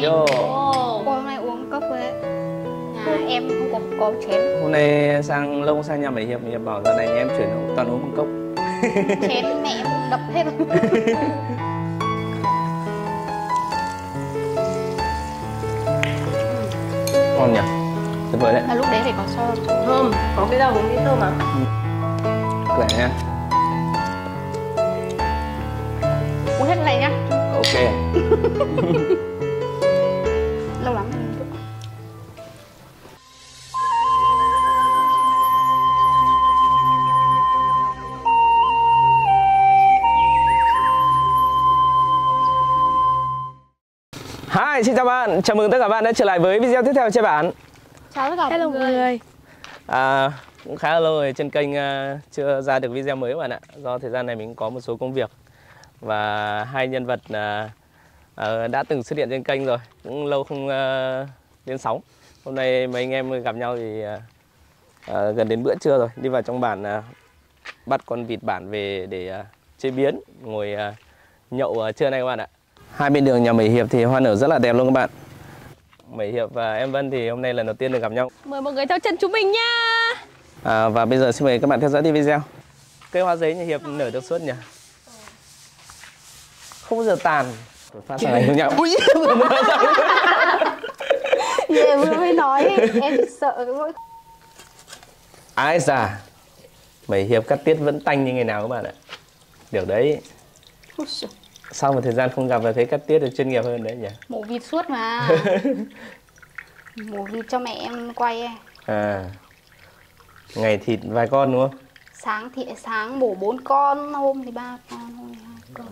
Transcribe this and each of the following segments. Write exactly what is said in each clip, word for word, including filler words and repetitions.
Yo. Ôi, hôm nay uống cốc với nhà em không có có chén. Hôm nay sang Long sang nhà mày Hiệp, mày Hiệp bảo giờ này nhà em chuyển toàn uống một cốc. Chén mẹ em đập hết rồi. Ngon nhỉ? Tuyệt vời đấy. Là lúc đấy phải có sơ. Thơm, có cái đầu cái thơm à? Khỏe nha. Uống hết cái này nhá. Ok. Lâu lắm rồi. Hi, xin chào bạn. Chào mừng tất cả bạn đã trở lại với video tiếp theo trên bản. Chào tất cả Hello mọi mọi người. người. À, cũng khá là lâu rồi trên kênh uh, chưa ra được video mới các bạn ạ. Do thời gian này mình có một số công việc và hai nhân vật uh, uh, đã từng xuất hiện trên kênh rồi, cũng lâu không uh, lên sóng. Hôm nay mấy anh em gặp nhau thì uh, uh, gần đến bữa trưa rồi, đi vào trong bản uh, bắt con vịt bản về để uh, chế biến, ngồi uh, nhậu uh, trưa nay các bạn ạ. Hai bên đường nhà Mỹ Hiệp thì hoa nở rất là đẹp luôn các bạn. Mỹ Hiệp và em Vân thì hôm nay lần đầu tiên được gặp nhau. Mời mọi người theo chân chúng mình nha. À, và bây giờ xin mời các bạn theo dõi tiếp video. Cây hoa giấy nhà Hiệp nở được suốt nhỉ? Không bao giờ tàn. Phát ra này nhau. Ui, Em vừa mới nói em sợ cái lỗi. ai già. Mỹ Hiệp cắt tiết vẫn tanh như ngày nào các bạn ạ. Điều đấy. Sau một thời gian không gặp và thấy cắt tiết được chuyên nghiệp hơn đấy nhỉ? Mổ vịt suốt mà. Mổ vịt cho mẹ em quay. À, ngày thịt vài con đúng không? Sáng thì sáng mổ bốn con, hôm thì ba con, hôm thì hai con.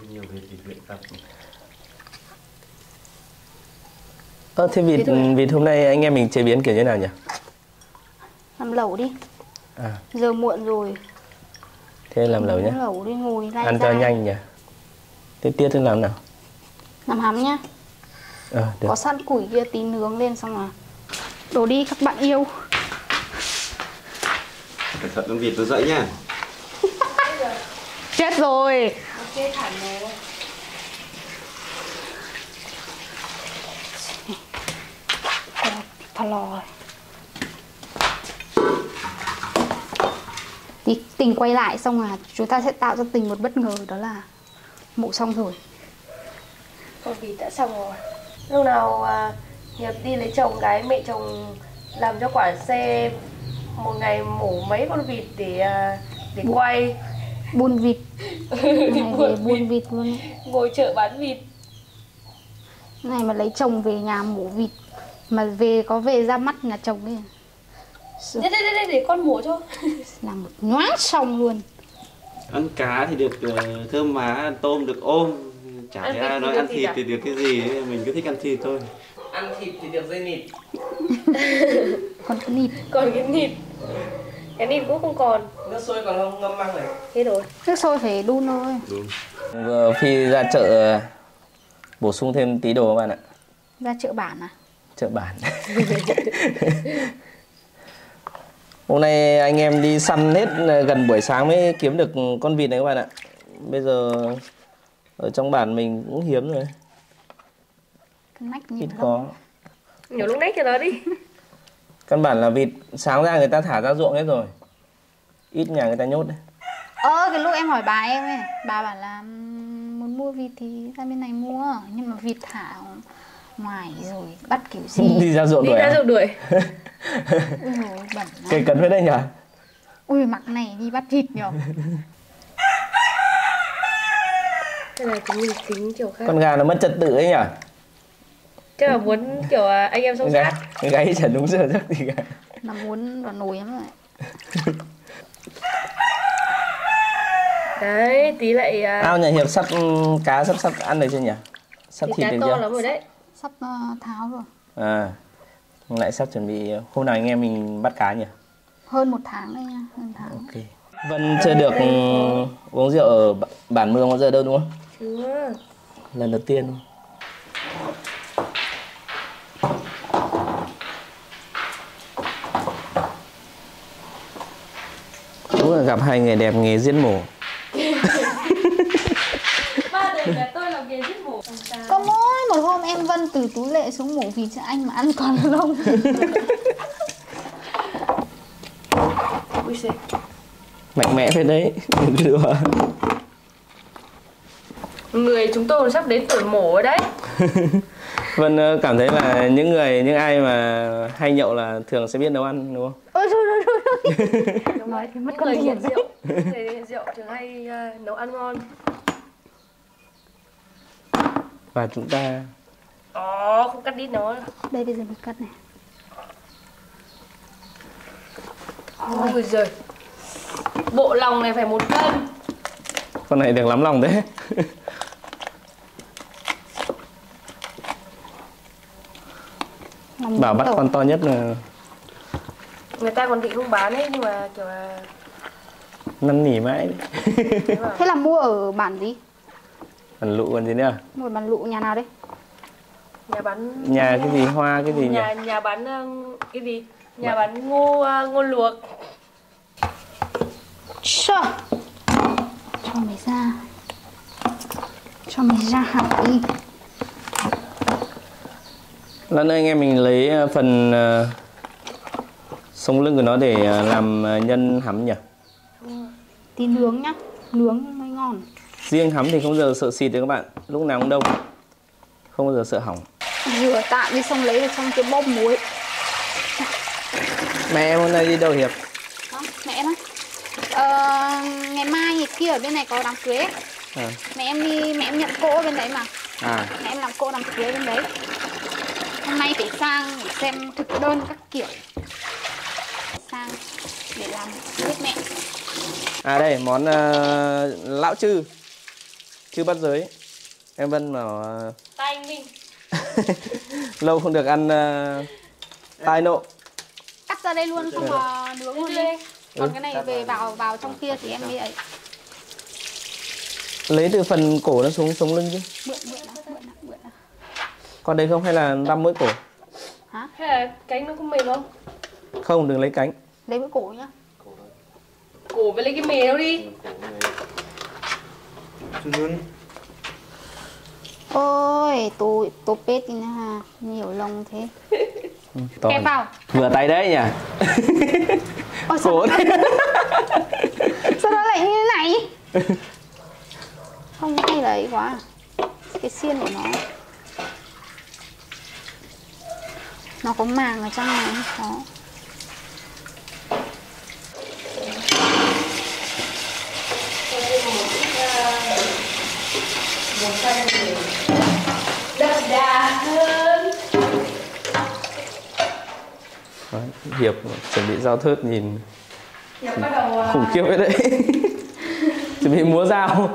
Ơ, thế vịt, vịt hôm nay anh em mình chế biến kiểu như nào nhỉ? Làm lẩu đi. À, Giờ muộn rồi. thế làm lẩu nhé. Làm lẩu đi, ngồi lai Ăn cho dai. nhanh nhỉ? Thế tiết thế làm nào? Làm hắm nhá. À, được. Có sẵn củi kia tí nướng lên xong là đổ đi các bạn yêu. Cẩn thận con vịt nó dậy nha. Chết rồi. Chết hẳn rồi. Thật lò rồi. Thì tình quay lại xong là chúng ta sẽ tạo ra tình một bất ngờ, đó là mổ xong rồi. Con vịt đã xong rồi. Lúc nào à, Hiệp đi lấy chồng gái, mẹ chồng làm cho quả xe một ngày mổ mấy con vịt để à, để quay. Buôn vịt. Này về buôn buôn vịt luôn. Ngồi chợ bán vịt. Này mà lấy chồng về nhà mổ vịt mà về có về ra mắt nhà chồng ấy. Đây đây đây để con mổ cho. Làm một nhoáng xong luôn. Ăn cá thì được uh, thơm má, ăn tôm được ôm. Chả Ăn thấy vịt ai thì nói được ăn gì thịt cả? thì được cái gì ấy. Mình cứ thích ăn thịt thôi. Ăn thịt thì được dây nịt. Còn cái nịt. Còn cái nịt. Cái nịt cũng không còn. Nước sôi còn không ngâm măng này. Thế rồi. Nước sôi phải đun thôi. Đúng. Vừa Phi ra chợ bổ sung thêm tí đồ các bạn ạ. Ra chợ bản à? Chợ bản. Hôm nay anh em đi săn hết gần buổi sáng mới kiếm được con vịt này các bạn ạ. Bây giờ ở trong bản mình cũng hiếm rồi. Cái nách nhiều Ít lắm. có. Nhổ lúc nách cho nó đi. Căn bản là vịt sáng ra người ta thả ra ruộng hết rồi. Ít nhà người ta nhốt đấy. Ờ, cái lúc em hỏi bà em ấy, bà bảo là "Ừm, muốn mua vịt thì ra bên này mua, nhưng mà vịt thả ngoài rồi bắt kiểu gì." Đi ra ruộng Đi đuổi ra à? ruộng đuổi. Ui dồi, bẩn Cây lắm. cấn với đây nhỉ? Ui, mặc này đi bắt vịt nhở. Thế này chúng mình tính kiểu khác. Con gà nó mất trật tự ấy nhỉ? Chắc là muốn kiểu à, anh em song Gáy, sát. gáy chẳng đúng giờ giấc gì cả. Nó muốn vào nồi lắm rồi. Đấy, tí lại à, Ao nhà Hiệp sắp cá sắp sắp ăn được chưa nhỉ? Sắp thì thịt cá được to chưa? lắm rồi đấy. Sắp uh, tháo rồi. À, lại sắp chuẩn bị hôm nào anh em mình bắt cá nhỉ? Hơn một tháng đây nha, hơn tháng. Ok. Vân chưa được uống rượu ở bản Mường bao giờ đâu đúng không? Chưa. Lần đầu tiên luôn. Đúng là gặp hai người đẹp nghề giết mổ. Ba đời nhà tôi làm nghề giết mổ. Làm sao? Có mỗi một hôm em Vân từ Tú Lệ xuống mổ vịt cho anh mà ăn còn lông. Ui xì. Mạnh mẽ phết đấy. Đừng đùa. Người chúng tôi sắp đến tuổi mổ rồi đấy. Vân cảm thấy là những người, những ai mà hay nhậu là thường sẽ biết nấu ăn đúng không? Ôi rồi rồi rồi. Đúng rồi, mất con người nghiện rượu. Những người nghiện rượu thường hay uh, nấu ăn ngon. Và chúng ta... Ồ, không cắt đít nó. Đây bây giờ mình cắt này. Ôi giời. Bộ lòng này phải một cân. Con này được lắm lòng đấy. Bảo bắt con to nhất là... Người ta còn định không bán ấy, nhưng mà kiểu là... năn nỉ mãi. Thế là mua ở bản gì? Bản Lụ còn gì nữa? Mua ở bản Lụ nhà nào đấy? Nhà bán... Nhà cái gì, hoa cái gì nhỉ? Nhà, nhà bán uh, cái gì? Nhà bán, bán ngô, uh, ngô luộc. Cho Cho mày ra. Cho mày ra hẳn đi. Lần này anh em mình lấy phần uh, sống lưng của nó để uh, làm uh, nhân hắm nhỉ? Tí nướng nhá. Nướng mới ngon. Riêng hắm thì không bao giờ sợ xịt đấy các bạn. Lúc nào cũng đông. Không bao giờ sợ hỏng. Rửa tạm đi xong lấy vào trong cái bóp muối. Mẹ em hôm nay đi đâu Hiệp? Đó, mẹ em á. Ờ, ngày mai ngày kia ở bên này có đám cưới ấy. À. Mẹ em đi, mẹ em nhận cỗ ở bên đấy mà. À. Mẹ em làm cỗ đám cưới bên đấy. Hôm nay phải sang để xem thực đơn các kiểu. Sang để làm giúp mẹ. À đây, món uh, lão chư. Chư bắt giới. Em Vân bảo uh... Tay anh Minh. lâu không được ăn uh, tai nộ. Cắt ra đây luôn không mà nướng luôn đi. Còn ừ. cái này về vào vào trong kia thì em mới ấy. Lấy từ phần cổ nó xuống sống lưng chứ. Mượn mượn nào, mượn nào, mượn nào. Còn đây không hay là răm mỗi cổ? Hả? Hay là cánh nó có mềm không? Không, đừng lấy cánh. Lấy mỗi cổ nhá. Cổ với lấy cái mề đâu đi. Ôi, tôi tôi pết đi nè ha, nhiều lông thế. Ừ, kẹp vào. Vừa tay đấy nhỉ. Ôi, sao, nó... sao nó lại như thế này? Không hay là ấy quá. Cái xiên của nó nó có màng ở trong này khó. Đậm đà hơn. Hiệp chuẩn bị dao thớt nhìn Hiệp bắt đầu khủng khiếp ấy đấy. Chuẩn bị múa dao.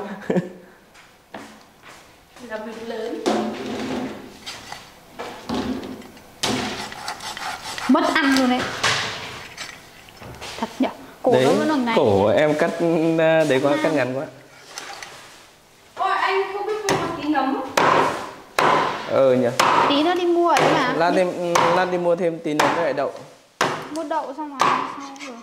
Là vịt lớn. Mất ăn luôn đấy. Thật nhỉ. Cổ đấy, nó vẫn còn này. Cổ em cắt đấy quá, cắt ngắn quá. Ôi anh không biết mua tí nấm. Ờ nhỉ. Tí nữa đi mua ấy mà. Lát đi, lát đi mua thêm tí nấm với lại đậu. Mua đậu xong rồi sao rồi.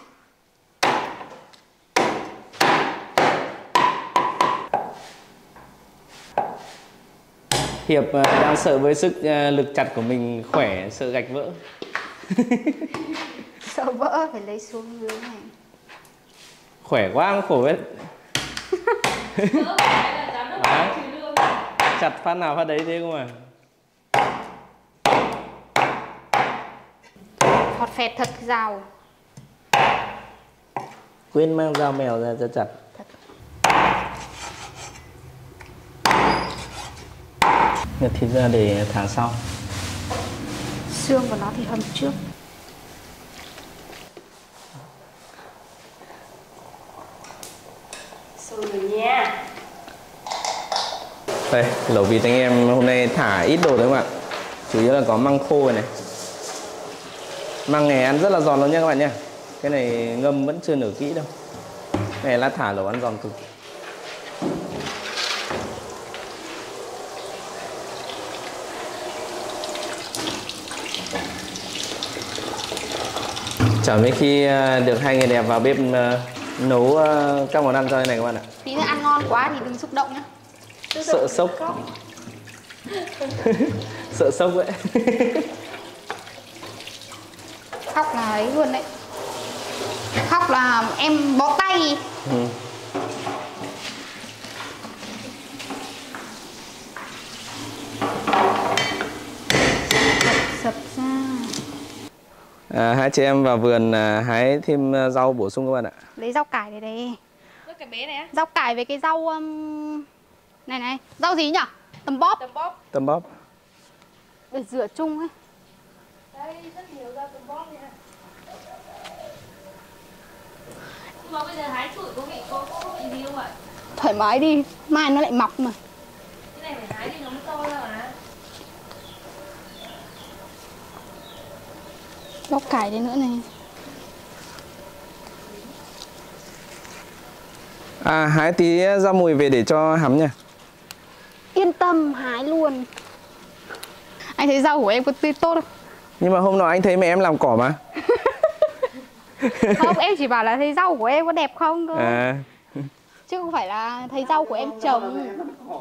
Hiệp đang sợ với sức lực chặt của mình khỏe, sợ gạch vỡ. Sợ vỡ phải lấy xuống dưới này. Khỏe quá không khổ hết. À, chặt phát nào phát đấy thế không à. Thọt phẹt thật rào. Quên mang dao mèo ra cho chặt. Nhặt thịt ra để thả sau. Xương của nó thì hầm trước. Rồi nha. Đây, lẩu vịt anh em hôm nay thả ít đồ đấy các bạn. Chủ yếu là có măng khô này, này. Măng này ăn rất là giòn luôn nha các bạn nha. Cái này ngâm vẫn chưa nở kỹ đâu. Cái này lát thả lẩu ăn giòn cực. Chả mấy khi được hai người đẹp vào bếp nấu các món ăn cho đây này các bạn ạ. Tí nữa ăn ngon quá thì đừng xúc động nhá. Sợ sốc. Sợ sốc vậy. Khóc là ấy luôn đấy. Khóc là em bó tay. Ừ. Sập ra. À, hai chị em vào vườn à, hái thêm rau bổ sung các bạn ạ. Lấy rau cải này đây. Cái bé này á. Rau cải với cái rau um... này này, rau gì nhỉ? Tầm bóp. Tầm bóp. Tầm bóp. Để rửa chung ấy. Đây rất nhiều rau tầm bóp nha. Nhưng mà bây giờ hái trụi có bị có có bị gì không ạ? Thoải mái đi, mai nó lại mọc mà. Cái này phải hái đi nó mới to ra mà. Rau cải đây nữa này. À, hái tí rau mùi về để cho hắm nha. Yên tâm, hái luôn. Anh thấy rau của em có tươi tốt không? Nhưng mà hôm nọ anh thấy mẹ em làm cỏ mà. Không, em chỉ bảo là thấy rau của em có đẹp không thôi. À. Chứ không phải là thấy rau của em trồng.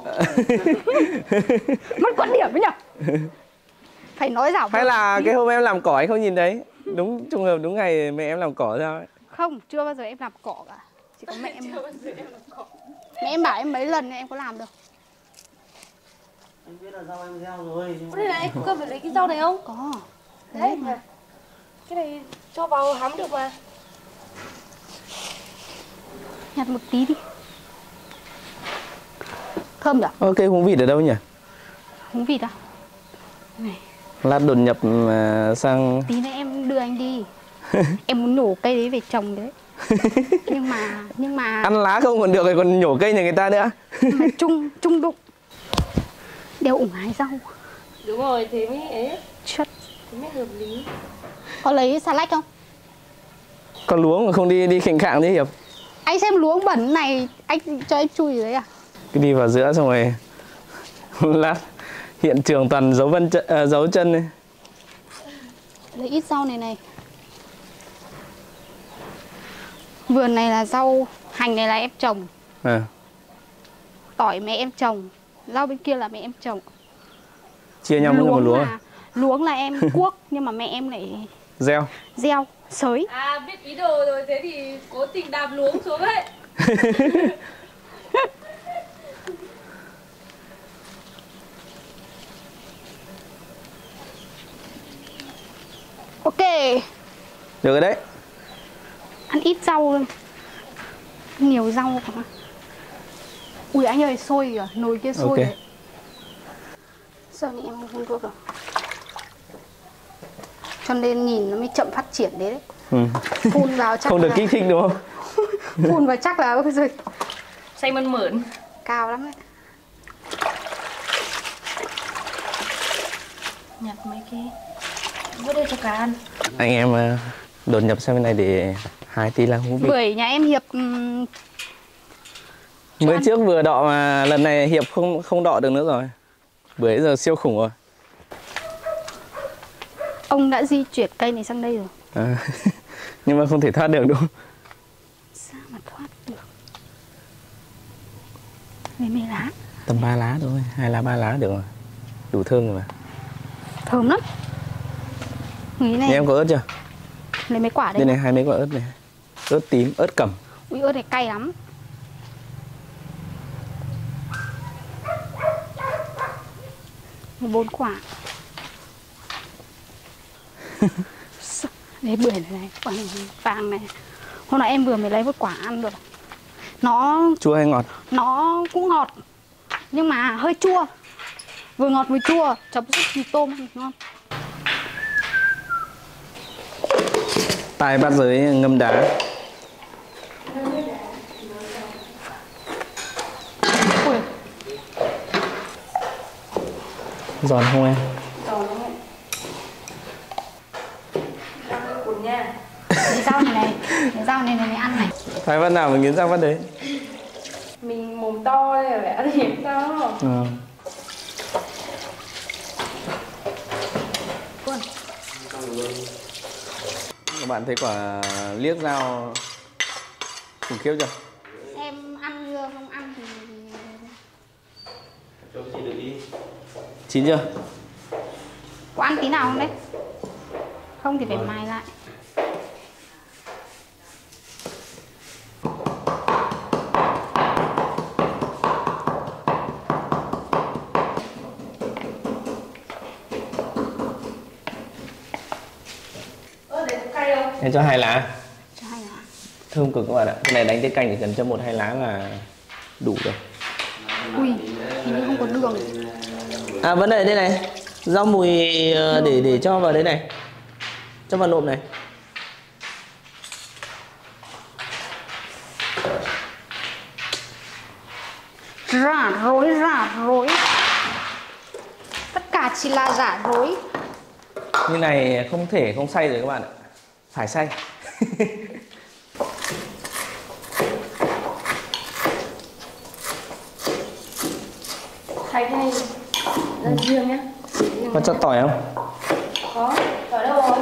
Mất quan điểm ấy nhỉ? Phải nói rảo. Hay là cái hôm em làm cỏ anh không nhìn thấy? Đúng trùng hợp đúng ngày mẹ em làm cỏ sao ấy. Không, chưa bao giờ em làm cỏ cả. Chỉ có mẹ em. Mẹ em bảo em mấy lần em có làm được. Anh biết là rau em gieo rồi. Có đây này, có phải lấy cái rau này không? Có. Đấy mà. Cái này cho vào hắm được mà. Nhặt một tí đi. Thơm nhỉ? Ok, húng vịt ở đâu nhỉ? Húng vịt à? Này. Lát đột nhập uh, sang... Tí nữa em đưa anh đi. Em muốn nhổ cây đấy về trồng đấy. Nhưng mà... Nhưng mà... Ăn lá không còn được rồi còn nhổ cây nhà người ta nữa. Mà chung, chung đụng. Đeo ủng hái rau. Đúng rồi, thế mới ấy. Chất. Thế mới hợp lý. Có lấy xà lách không? Con luống mà không đi đi khệnh khạng thế Hiệp. Anh xem luống bẩn này, anh cho em chui đấy à? Cứ đi vào giữa xong rồi lát hiện trường toàn dấu vân chân, à, dấu chân này. Lấy ít rau này này. Vườn này là rau, hành này là em trồng. À. Tỏi mẹ em trồng. Rau bên kia là mẹ em trồng. Chia nhau mỗi người một luống là, à? Luống là em cuốc, nhưng mà mẹ em lại Gieo. gieo, xới. À, biết ý đồ rồi, thế thì cố tình đạp luống xuống ấy. Ok. Được rồi đấy. Ăn ít rau luôn. Nhiều rau quá. Ui anh ơi, sôi kìa, nồi kia sôi Ok. đấy. Giờ này em không được rồi. Cho nên nhìn nó mới chậm phát triển đấy đấy. Ừ. Phun vào chắc Không được là... kích thích đúng không? Phun vào chắc là ôi giời, Xanh mơn mởn. cao lắm đấy. Nhặt mấy cái Vứt đây cho cá ăn. Anh em uh, đột nhập sang bên này để hái tí lá húng vịt. bưởi nhà em Hiệp um, Mới ăn. trước vừa đọ mà lần này Hiệp không không đọ được nữa rồi. Bưởi giờ siêu khủng rồi. Ông đã di chuyển cây này sang đây rồi. À, nhưng mà không thể thoát được đúng không? Sao mà thoát được? Lấy mấy lá. Tầm ba lá thôi, hai lá ba lá được rồi. Đủ thơm rồi mà. Thơm lắm. Nghĩ này. Nhà em có ớt chưa? Lấy mấy quả đây. Đây này, hai mấy quả ớt này. Ớt tím, ớt cẩm. Ui ớt này cay lắm. Bốn quả. Lấy bưởi này này, quả này vàng này. Hôm nay em vừa mới lấy một quả ăn được. Nó Chua hay ngọt? nó cũng ngọt, nhưng mà hơi chua. Vừa ngọt vừa chua, chấm súp mì tôm ăn ngon. Tai bát giới ngâm đá. Ui, Giòn không em? Cuốn nha. lấy rau này này, lấy rau này này, này ăn này. Thái văn nào mà nghiến răng bắt đấy? Mình mồm to đây rồi phải ăn hiểm sao? Ừ. Các bạn thấy quả liếc dao khủng khiếp chưa? Em ăn chưa, không ăn thì Cho chị được đi. Chín chưa? Có ăn tí nào không đấy? Không thì phải mài lại. Em cho hai lá. Cho hai lá. Thơm cực các bạn ạ. Cái này đánh cái canh chỉ cần cho một hai lá là đủ rồi. Ui, hình như không có đường. À vấn đề đây này, rau mùi để để cho vào đấy này, cho vào nộm này. Rả rối, rả rối. Tất cả chỉ là rả rối. Như này không thể không xay rồi các bạn ạ, phải xay. Xay cái này ra riêng nhá. Có cho tỏi không? Có, tỏi đâu rồi?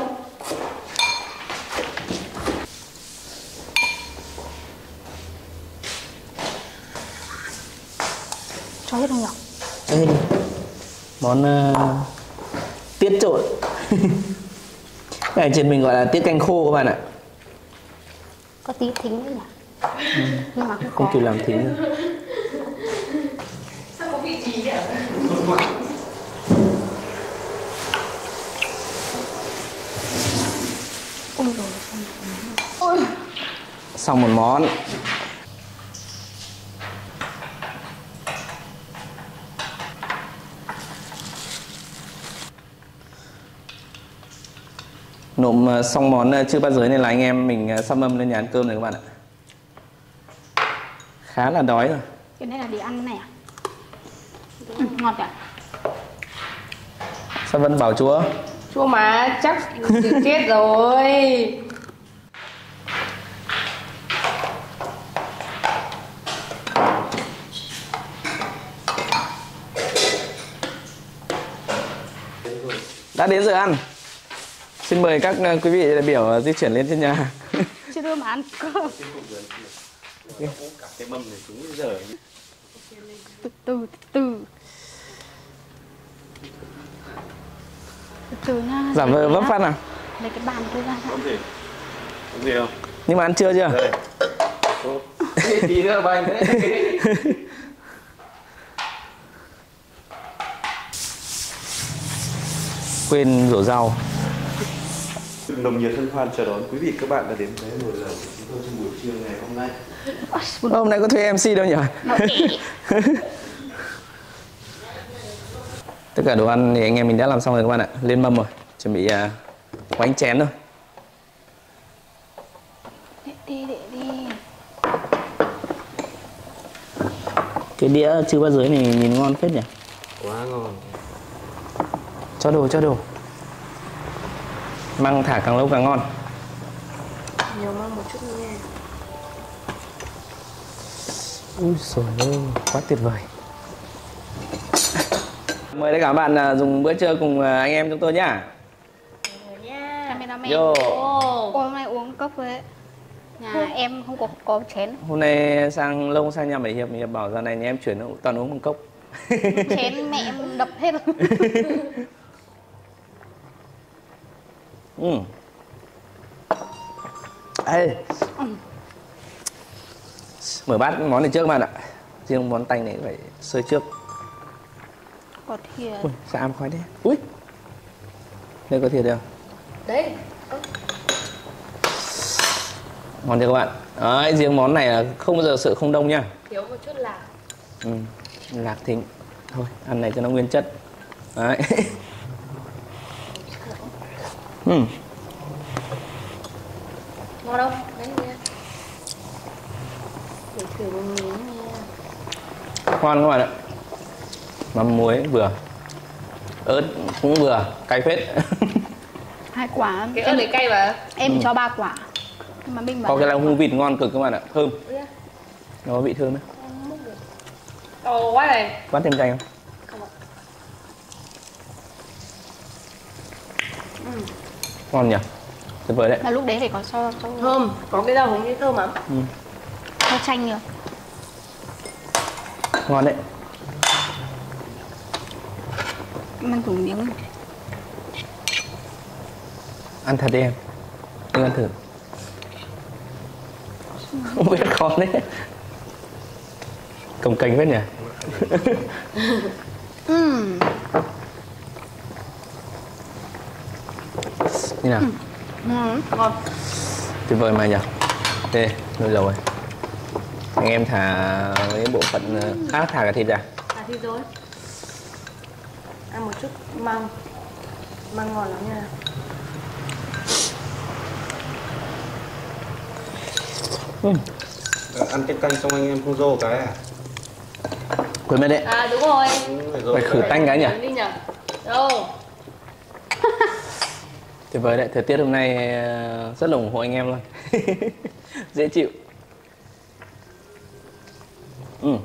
Cho hết không nhỉ? Cho hết đi. Món uh, tiết trộn. Cái này trên mình gọi là tiết canh khô các bạn ạ. Có tí thính nữa nhỉ? Ừ. Nhưng mà không Không có. kịp làm thính nữa. Sao có vị trí nhỉ? Ôi rồi. Ôi. Xong một món. Nộm xong món chưa bát giới nên là anh em mình sắp mâm lên nhà ăn cơm rồi các bạn ạ. Khá là đói rồi. Cái này là để ăn này à? Ừ, ngọt ạ. Sao Vân bảo chúa? Chua mà chắc chết rồi. Đã đến giờ ăn. Xin mời các quý vị đại biểu di chuyển lên trên nhà. Chưa đưa mà ăn cơm. Cái mâm này cũng dở. Từ từ từ từ từ nha. Giả vờ vấp phát nào. Lấy cái bàn tôi ra. Không gì. Không gì không? Nhưng mà ăn chưa chưa? Đây. Tí nữa ba anh thế. Quên rổ rau. Nồng nhiệt hân hoan chào đón quý vị các bạn đã đến với một giờ của chúng tôi trong buổi trưa ngày hôm nay. Hôm nay có thuê em xê đâu nhỉ? Tất cả đồ ăn thì anh em mình đã làm xong rồi các bạn ạ. Lên mâm rồi, chuẩn bị uh, bánh chén thôi. Để đi, để đi. Cái đĩa chư bát giới này nhìn ngon phết nhỉ? Quá ngon. Cho đồ, cho đồ. Măng thả càng lâu càng ngon. Nhiều măng một chút nha. Ui trời ơi, quá tuyệt vời. Mời tất cả các bạn dùng bữa trưa cùng anh em chúng tôi nhá. Cameraman. Yo. Ồ, hôm nay uống cốc với nhà em không có có chén. Hôm nay sang lâu sang nhà Bảy Hiệp, Hiệp bảo giờ này nhà em chuyển toàn uống bằng cốc. Chén mẹ em đập hết rồi. Ừ. Ê. Mở bát món này trước các bạn ạ. Riêng món tanh này phải sơi trước. Có thìa. Ui, sao ăn khoái thế? Ui. Đây có thìa được không? Đấy. Ngon chưa các bạn? Đấy, riêng món này là không bao giờ sợ không đông nha. Thiếu một chút lạc. Ừ, lạc thính. Thôi, ăn này cho nó nguyên chất. Đấy. Ừ. Ngon không? Đấy nha. Để thử một miếng nha. Ngon các bạn ạ. Mắm muối vừa. Ớt cũng vừa, cay phết. Hai quả. Cái ớt này cay mà. Em Ừ. cho ba quả. Nhưng mà mình bảo Có cái là- lòng hương vịt ngon cực các bạn ạ, thơm. Yeah. Nó có vị thơm đấy. Ồ quá này. Quát thêm chanh không? Không ạ. Ừ. Ngon nhỉ? Tuyệt vời đấy. Là lúc đấy phải có cho cho Thơm, có cái rau húng cái thơm lắm. Ừ. cho chanh nữa. Ngon đấy. Em ăn thử miếng. Ăn thật đi em. Em ăn thử. Không biết khó đấy. Cồng kềnh hết nhỉ. Ừm. Như nào? Ngon. Ngon. Tuyệt vời mà nhỉ. Đây, nuôi rồi. Anh em thả cái bộ phận khác, thả cả thịt ra. Thả thịt rồi. Ăn một chút măng. Măng ngon lắm nha. Ừ. Ăn cái canh xong anh em không rô cái à? Quên mất đấy. À đúng rồi. Ừ, Phải khử tanh cái nhỉ? Đi nhỉ. Đâu. Tuyệt vời đấy, thời tiết hôm nay rất là ủng hộ anh em luôn. Dễ chịu. Ừ.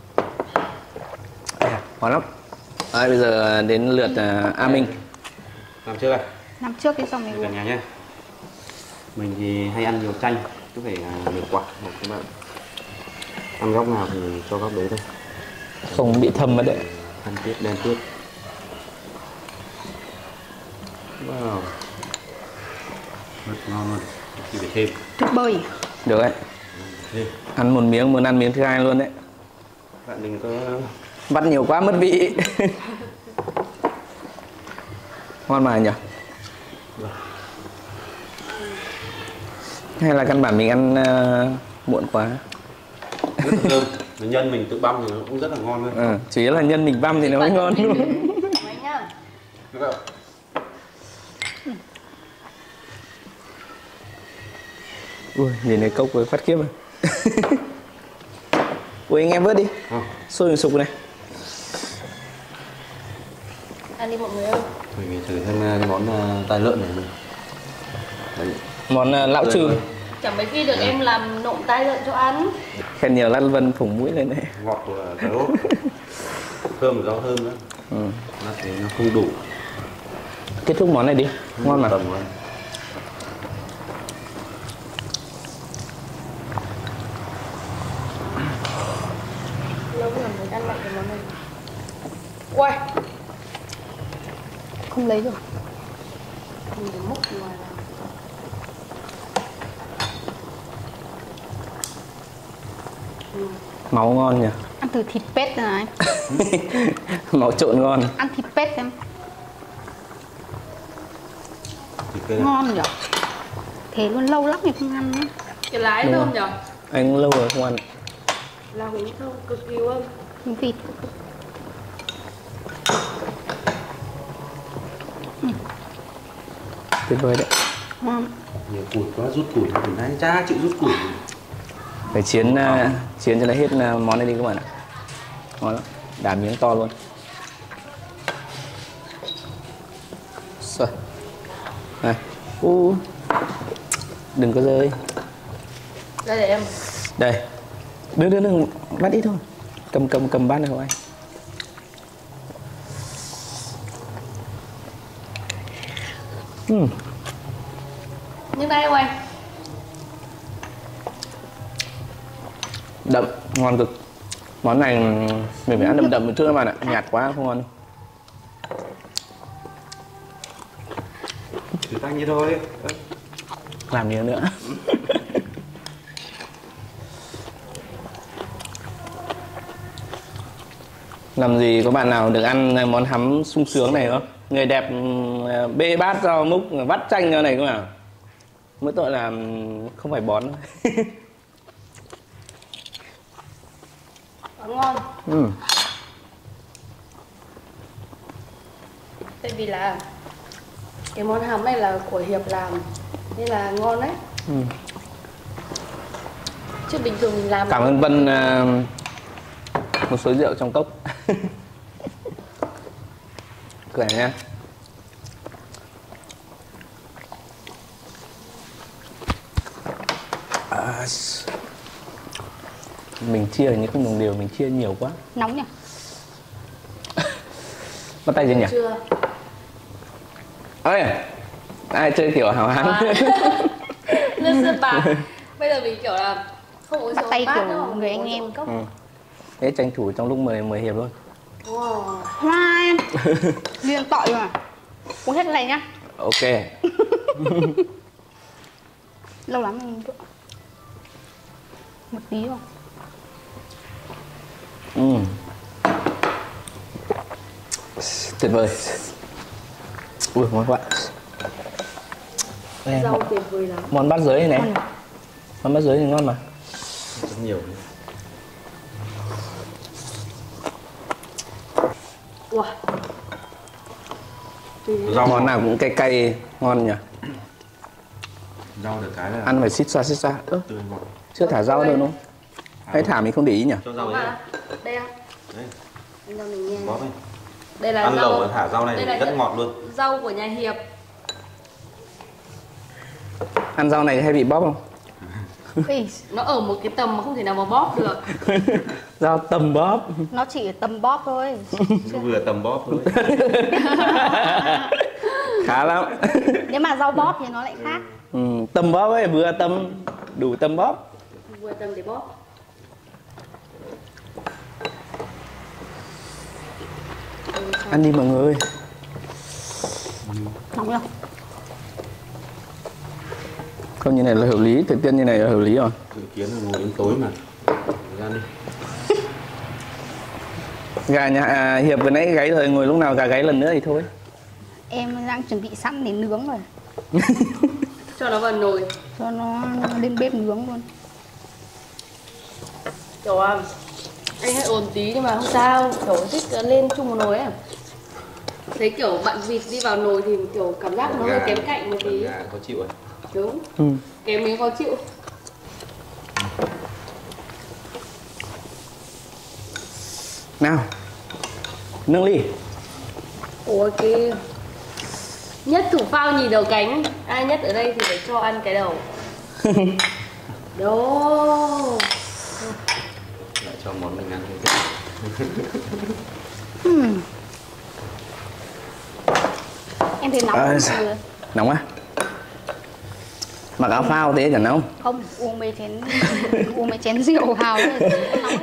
À, ngon lắm. À, bây giờ đến lượt uh, A Minh. làm chưa này? Năm trước đi xong rồi Cả uống. nhà nhé. Mình thì hay ăn nhiều chanh, cứ phải nhiều quả một các bạn. Ăn góc nào thì cho góc đấy thôi. Không bị thâm mất đấy. Ăn tiếp đen tiếp. Wow. Rất ngon luôn. Chỉ phải thêm. Thức bơi. Được đấy. Thêm. Ăn một miếng muốn ăn miếng thứ hai luôn đấy. Bạn đừng có Vắt nhiều quá mất vị. Ngon mà nhỉ? Hay là căn bản mình ăn uh, muộn quá? rất là thơm. Nhân mình tự băm thì nó cũng rất là ngon luôn. Ừ, chỉ là nhân mình băm thì nó mới ngon luôn. Mấy nhá. Ui, nhìn này cốc với phát kiếp rồi. Ui, anh em vớt đi. À. Sôi sục này. Ăn đi mọi người ơi. Mình thử thêm cái món uh, tai lợn này. Đấy. Món uh, lão trừ. Chẳng mấy khi được em làm nộm tai lợn cho ăn. Khen nhiều Lan Vân phủng mũi lên đấy. Ngọt của cà rốt. Thơm rau thơm nữa. Ừ. Nó thấy nó không đủ. Kết thúc món này đi. Không Ngon mà. tầm rồi. Lâu rồi mới ăn lại cái món này. Uầy. Không lấy được. Mình phải múc ngoài vào. Máu ngon nhỉ. Ăn thử thịt pết rồi này. Máu trộn ngon. Ăn thịt pết xem. Thịt cây này. Ngon nhỉ. Thế luôn lâu lắm thì không ăn nữa. Cái lái Đúng thơm rồi. nhỉ? Anh lâu rồi không ăn. Là cũng thơm cực kỳ luôn. Miếng vịt. Tuyệt vời đấy. Ngon. Nhiều củi quá, rút củi thì anh cha chịu rút củi. Phải chiến uh, chiến cho nó hết uh, món này đi các bạn ạ. Ngon lắm. Đá miếng to luôn. Rồi. Này. U. Đừng có rơi. Đây để em. Đây. Đừng đừng đừng bắt ít thôi. Cầm cầm cầm bát này của anh. Uhm. Nhưng đây không anh? Đậm, ngon cực. Món này mình phải ăn đậm đậm một chút các bạn ạ. Nhạt quá không ngon đâu. Thử tanh như thôi. Làm nhiều nữa. Làm gì có bạn nào được ăn món hắm sung sướng này không? Người đẹp bê bát rau múc vắt chanh ra này cơ mà. Mỗi tội là không phải bón thôi. Ngon. Ừ. Tại vì là cái món hắm này là của Hiệp làm nên là ngon đấy. Ừ. Chứ bình thường mình làm. Cảm ơn Vân uh, một số rượu trong cốc. Cười nha. À, mình chia những không đồng đều, mình chia nhiều quá. Nóng nhỉ? Bắt tay chưa nhỉ? Chưa. Ơi, ai chơi kiểu hào hán? Nước sữa bạc. Bây giờ mình kiểu là không uống Bắt rượu tay bát kiểu đâu, người uống anh rượu em. cốc. Ừ. Thế tranh thủ trong lúc mười mười hiệp luôn. Wow. Hai riêng tỏi mà uống hết cái này nhá. Ok. Lâu lắm mình được. Một tí không? Ừ. Tuyệt vời. Ui ngon quá. Đây, Rau tuyệt vời lắm. món bát giới này này. Món bát giới thì ngon mà. Rất nhiều. Wow. Rau Món nào cũng cay cay ngon nhỉ. Rau được cái là Ăn phải xít xa xít xa. Ơ, tươi ngọt. chưa thả rau đâu đúng không? Hay thả mình không để ý nhỉ? Cho rau Có đấy. mà. Đây không? Đấy, Anh cho mình nghe. bóp ấy. Đây là Ăn rau. lẩu thả rau Đây này là rất nhận- ngọt luôn. Rau của nhà Hiệp. Ăn rau này hay bị bóp không? Ý, Nó ở một cái tầm mà không thể nào mà bóp được. Rau tầm bóp. nó chỉ ở tầm bóp thôi. Nó vừa tầm bóp thôi. Khá lắm. Nếu mà rau bóp thì nó lại khác. Ừ, tầm bóp ấy, vừa tầm, đủ tầm bóp. Vừa tầm để bóp. Ăn đi mọi người ơi. Nóng không? Không, như này là hợp lý, thời tiết như này là hợp lý rồi. Dự kiến là ngồi đến tối mà. Ra đi. Gà nhà à, Hiệp vừa nãy gáy rồi, ngồi lúc nào gà gáy lần nữa thì thôi. Em đang chuẩn bị sẵn để nướng rồi. Cho nó vào nồi. Cho nó lên bếp nướng luôn. Kiểu à, anh hơi ồn tí nhưng mà không sao. Kiểu thích lên chung một nồi ấy. Thấy kiểu bạn vịt đi vào nồi thì kiểu cảm giác nó hơi kém cạnh một tí. Gà khó chịu rồi. Đúng. Ừ. Kém miếng khó chịu. Nào, nâng ly. Ủa kia. Nhất thủ phao nhìn đầu cánh. Ai nhất ở đây thì phải cho ăn cái đầu. Đó. Lại cho món mình ăn thôi. Hmm. Em thấy nóng À, không? sao? Ừ. Nóng á? Mặc áo phao thế chẳng nóng. Không, uống mấy chén uống mấy chén rượu vào ấy, nóng.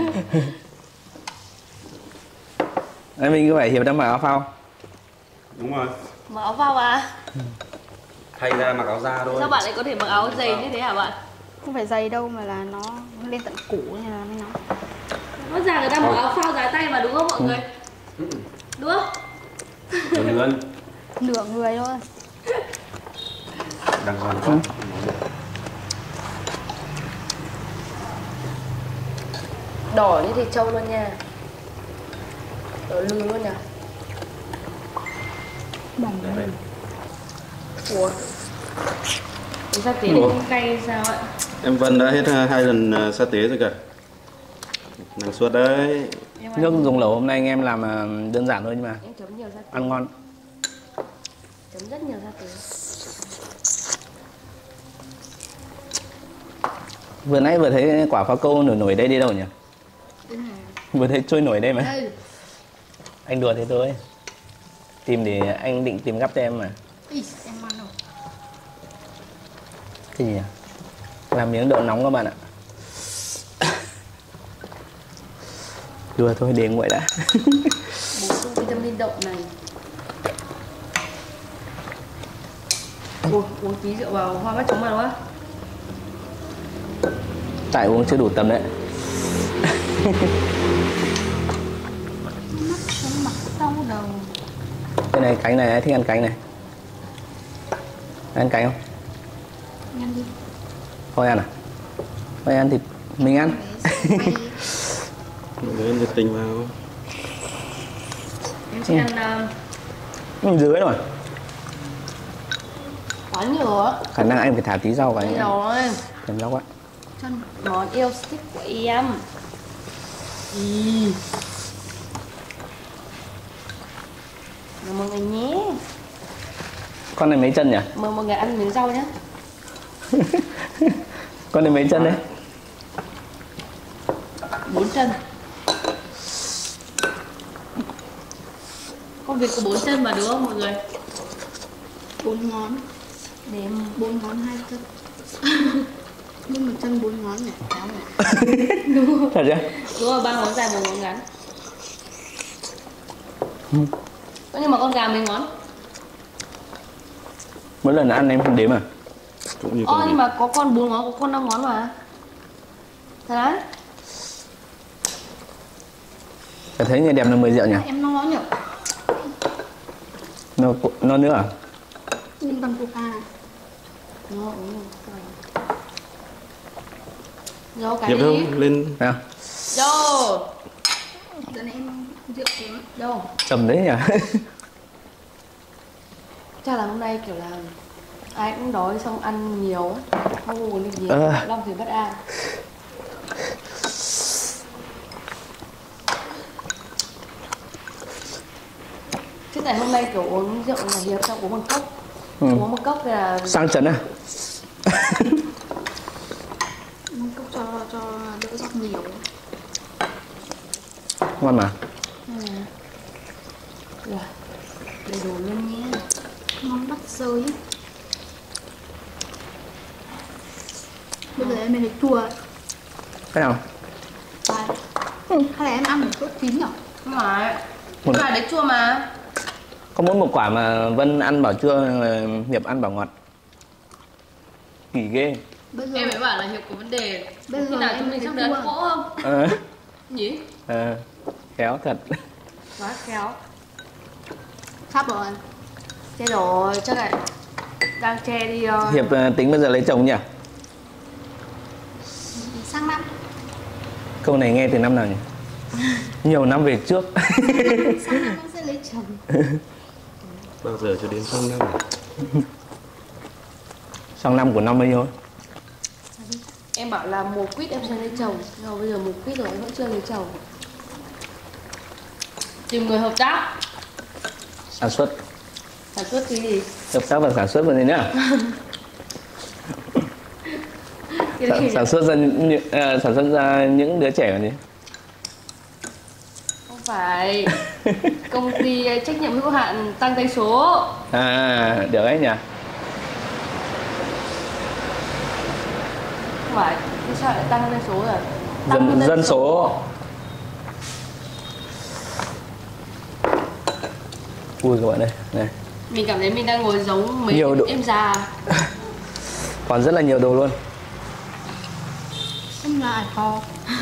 Đấy, mình có phải Hiệp đang mặc áo phao. Đúng rồi. Mặc áo phao à? Thay ra mặc áo da thôi. Sao bạn lại có thể mặc áo dày như thế hả bạn? Không phải dày đâu mà là nó lên tận cổ nên là mới nóng. Rõ ràng người ta mặc áo phao dài tay mà đúng không mọi người? Đúng không? Rồi lươn. Nửa người thôi. Đang ngon quá. Đỏ như thịt trâu luôn nha. Đỏ lừ luôn nhỉ. Mỏng Đấy. lên. Ủa? Cái sa tế Ủa? không cay sao ạ? Em Vân đã hết hai lần sa tế rồi cả. Năng suất đấy. Em ăn, Nước dùng lẩu hôm nay anh em làm à, đơn giản thôi nhưng mà em chấm nhiều sa tế. ăn ngon. Chấm rất nhiều sa tế. Vừa nãy vừa thấy quả pháo câu nổi nổi đây đi đâu nhỉ? Vừa thấy trôi nổi đây mà. Đây. Anh đùa thế thôi. Tìm để anh định tìm gắp cho em mà. Ý, em ăn rồi. Cái gì nhỉ? Làm miếng đậu nóng các bạn ạ. Đùa thôi, để nguội đã. Bổ sung vitamin đậu này. Ủa, uống tí rượu vào hoa mắt chóng mặt quá. Tại uống chưa đủ tầm đấy. Mắt sống mặt đau đầu. Cái này cánh này, ai thích ăn cánh này? Ai ăn cánh không? Ăn đi. Thôi ăn à? Thôi ăn thì mình ăn. Để nhiệt tình vào. Em sẽ ăn uh, Ừ, dưới rồi. quá nhiều á. Khả năng anh phải thả tí rau vào Đây nhé. rồi. Thèm rau quá. Chân món yêu thích của em. Ý. Mời mọi người nhé. Con này mấy chân nhỉ? Mời mọi người ăn miếng rau nhé. Con này mấy chân đấy? Bốn chân. Con vịt có bốn chân mà đúng không mọi người? Bốn ngón. Đếm Bốn ngón hai chân. Nhưng mà chân bốn ngón nhỉ? Kéo nhỉ? Thật chứ? đúng rồi, ba ngón dài một ngón ngắn. Nhưng mà con gà mấy ngón? Mỗi lần ăn em không đếm à? Cũng như Ồ, con nhưng mà có con bốn ngón, có con năm ngón mà. Thật đấy? Tôi thấy người đẹp là mười rượu nhỉ? Em no nhỉ? Nó, nó nữa à? Nhưng bằng coca này. Nó uống rồi cái Hiệp đi. không? Lên À, Vô. Giờ này em rượu kém. Vô. trầm đấy nhỉ? Chắc là hôm nay kiểu là ai cũng đói xong ăn nhiều, không uống được gì, Ờ. long thì bất an. Chứ tại hôm nay kiểu uống rượu là Hiệp xong uống một cốc, Ừ. uống một cốc thì là Sang chấn à? Một cốc cho cho đỡ giọt nhiều. Ngon mà. rồi đầy đủ luôn nhé. Món bắt rơi. Bây giờ em lấy chua. Cái nào? Vai. Hay là em ăn một chút chín nhỉ? Không phải, Một- cái đấy chua mà. Có mỗi một quả mà Vân ăn bảo chua, Hiệp ăn bảo ngọt. Kỳ ghê. Bây giờ Em mới bảo là Hiệp có vấn đề. Bây Khi giờ nào em chúng mình lấy sắp đến chua. cỗ không? Ờ, Nhỉ? ờ, khéo thật. Quá khéo. sắp rồi. Chết rồi, chắc là đang che đi. uh, Hiệp ờ, tính bây giờ lấy chồng nhỉ? Sang năm. Câu này nghe từ năm nào nhỉ? Nhiều năm về trước. Sang năm em sẽ lấy chồng. bao giờ cho đến sang năm này. Sang năm của năm bao nhiêu? Em bảo là mùa quýt em sẽ lấy chồng. Nhưng mà bây giờ mùa quýt rồi em vẫn chưa lấy chồng. Tìm người hợp tác. Sản xuất. Sản xuất cái gì? Hợp tác và sản xuất vào gì nữa? Cái Sản, gì? sản xuất ra những, ờ, sản xuất ra những đứa trẻ còn gì? Không phải. Công ty trách nhiệm hữu hạn tăng tay số. À, được ấy nhỉ? Không phải. Thế sao lại tăng tay số rồi? Dân, Tăng dân số. Ui các bạn ơi, này. Mình cảm thấy mình đang ngồi giống mấy Nhiều độ- em già. Còn rất là nhiều đồ luôn. Em là ải kho.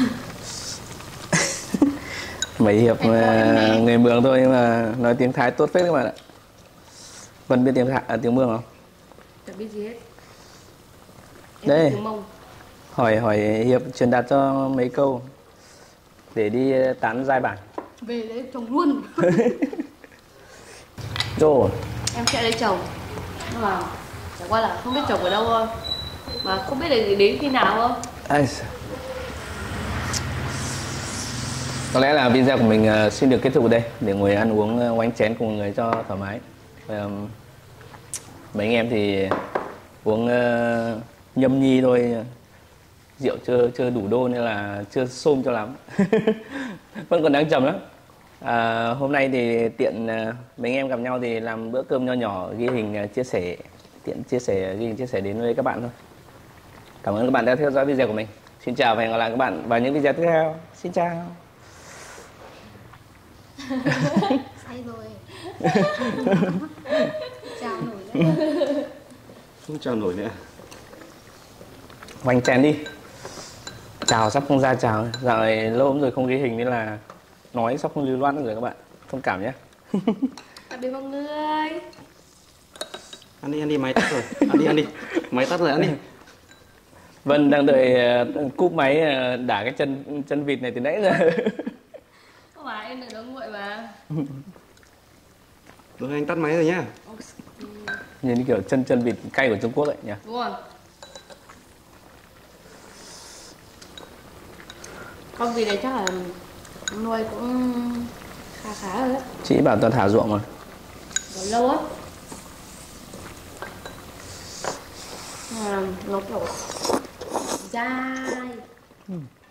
Mấy Hiệp Em có mà em nè. người Mường thôi nhưng mà nói tiếng Thái tốt phết các bạn ạ. Vân biết tiếng Thái, à, tiếng Mường không? Chẳng biết gì hết. Em Đây. biết tiếng Mông. Hỏi hỏi Hiệp truyền đạt cho mấy câu để đi tán giai bản. Về lấy chồng luôn. Rồi. Em sẽ lấy chồng. Nhưng mà chẳng qua là không biết chồng ở đâu thôi. Mà không biết là đến khi nào thôi. Ai... Có lẽ là video của mình ờ, xin được kết thúc ở đây để ngồi ăn uống ờ, oánh chén cùng mọi người cho thoải mái. Ờ, mấy anh em thì uống ờ, nhâm nhi thôi, rượu chưa chưa đủ đô nên là chưa xôm cho lắm. Vẫn còn đang trầm lắm. À, hôm nay thì tiện ờ, mấy anh em gặp nhau thì làm bữa cơm nho nhỏ, ghi hình ờ, chia sẻ, tiện chia sẻ ghi hình chia sẻ đến với các bạn thôi. Cảm ơn các bạn đã theo dõi video của mình. Xin chào và hẹn gặp lại các bạn vào những video tiếp theo. Xin chào. Say rồi. Chào nổi đấy. Không chào nổi nữa. Hoành chén đi. Chào sắp không ra chào. Dạo này lâu lắm rồi không ghi hình nên là nói sắp không lưu loát nữa rồi các bạn. Thông cảm nhé. Tạm biệt mọi người. Ăn đi, ăn đi, máy tắt rồi. Ăn đi, ăn đi. Máy tắt rồi, ăn đi. Vân đang đợi ờ, cúp máy ờ, đả cái chân chân vịt này từ nãy giờ. Không phải, em đừng có nguội mà. Rồi anh tắt máy rồi nhá. Nhìn như kiểu chân chân vịt cay của Trung Quốc ấy nhỉ. Đúng rồi. Con vịt này chắc là nuôi cũng khá khá rồi đấy. Chị bảo toàn thả ruộng mà. Rồi lâu á. À, nó kiểu dai.